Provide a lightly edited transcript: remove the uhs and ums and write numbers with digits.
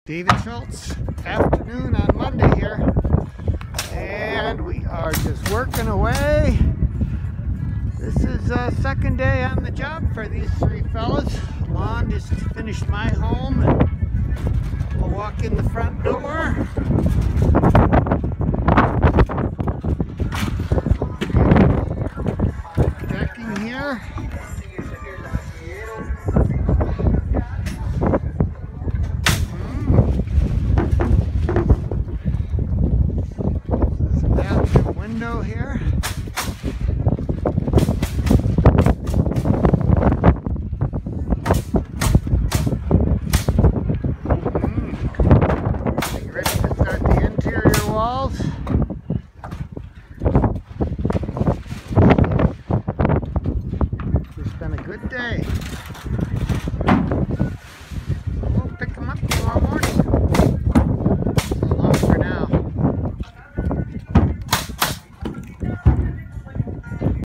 David Schultz, afternoon on Monday here, and we are just working away. This is second day on the job for these three fellas. Lon just finished my home, and we'll walk in the front door. Decking here. Window here. Getting ready to start the interior walls.